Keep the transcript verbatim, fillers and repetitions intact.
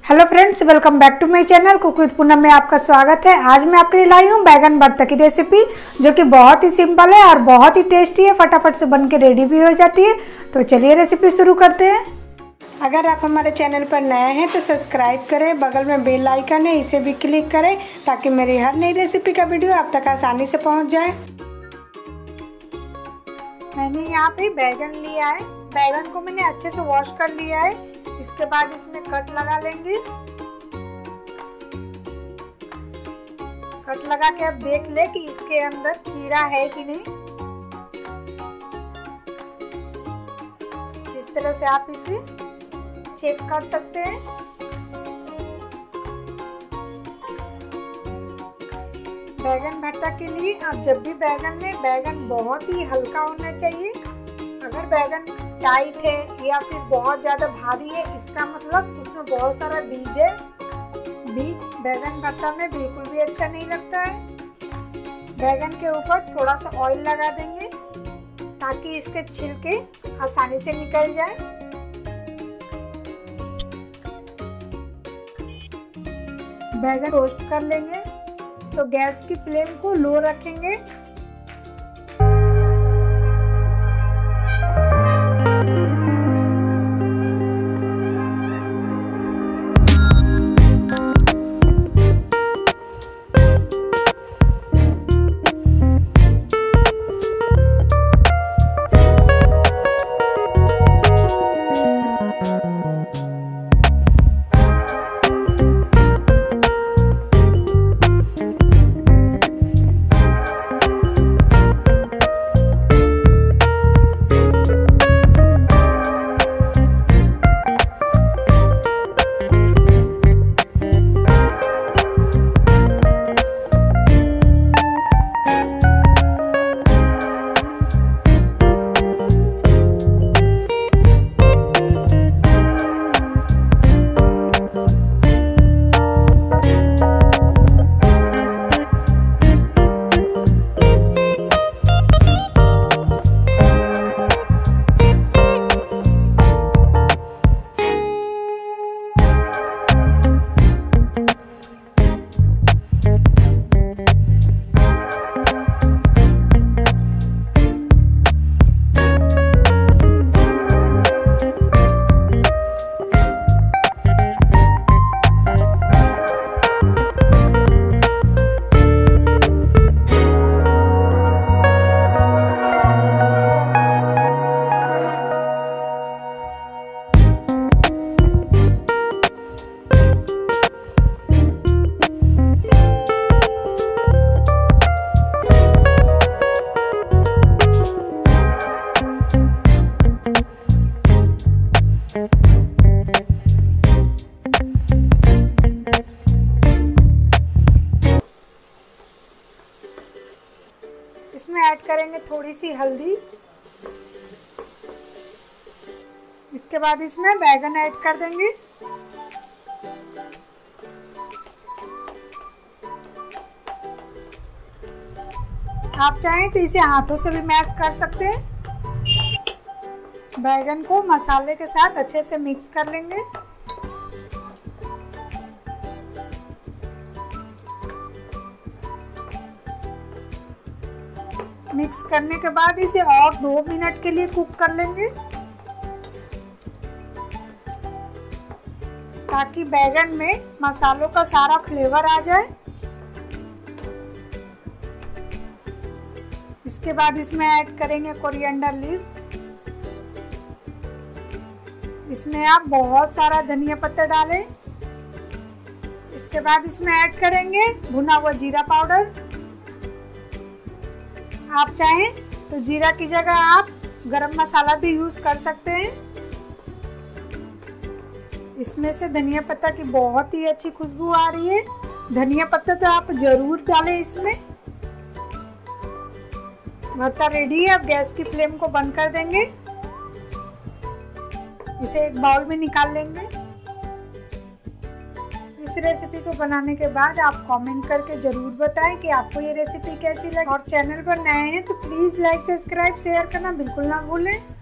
Hello friends, welcome back to my channel cook with Poonam में आपका स्वागत है। आज मैं आपके लिए लाई हूँ बैगन भरता की रेसिपी, जो कि बहुत ही सिंपल है और बहुत ही टेस्टी है। फटाफट से बन के रेडी भी हो जाती है। तो चलिए रेसिपी शुरू करते हैं। अगर आप हमारे चैनल पर नए हैं तो सब्सक्राइब करें, बगल में बेल आइकन है इसे भी क्लिक करें ताकि मेरी हर नई रेसिपी का वीडियो आप तक आसानी से पहुँच जाए। मैंने यहाँ पे बैगन लिया है। बैगन को मैंने अच्छे से वॉश कर लिया है। इसके बाद इसमें कट लगा लेंगे। कट लगा के अब देख ले कि इसके अंदर कीड़ा है कि नहीं। इस तरह से आप इसे चेक कर सकते हैं। बैगन भरता के लिए आप जब भी बैगन लें, बैगन बहुत ही हल्का होना चाहिए। अगर बैगन टाइट है या फिर बहुत ज़्यादा भारी है, इसका मतलब उसमें बहुत सारा बीज है। बीज बैगन भरता में बिल्कुल भी अच्छा नहीं लगता है। बैगन के ऊपर थोड़ा सा ऑयल लगा देंगे ताकि इसके छिलके आसानी से निकल जाए। बैगन रोस्ट कर लेंगे तो गैस की फ्लेम को लो रखेंगे। इसमें ऐड करेंगे थोड़ी सी हल्दी। इसके बाद इसमें बैगन ऐड कर देंगे। आप चाहें तो इसे हाथों से भी मैश कर सकते हैं। बैगन को मसाले के साथ अच्छे से मिक्स कर लेंगे। मिक्स करने के बाद इसे और दो मिनट के लिए कुक कर लेंगे ताकि बैगन में मसालों का सारा फ्लेवर आ जाए। इसके बाद इसमें ऐड करेंगे कोरिएंडर लीफ। इसमें आप बहुत सारा धनिया पत्ता डालें। इसके बाद इसमें ऐड करेंगे भुना हुआ जीरा पाउडर। आप चाहें तो जीरा की जगह आप गरम मसाला भी यूज़ कर सकते हैं। इसमें से धनिया पत्ता की बहुत ही अच्छी खुशबू आ रही है। धनिया पत्ता तो आप ज़रूर डालें इसमें। भरता रेडी है। अब गैस की फ्लेम को बंद कर देंगे। इसे एक बाउल में निकाल लेंगे। इस रेसिपी को बनाने के बाद आप कमेंट करके ज़रूर बताएं कि आपको ये रेसिपी कैसी लगी। और चैनल पर नए हैं तो प्लीज़ लाइक, सब्सक्राइब, शेयर करना बिल्कुल ना भूलें।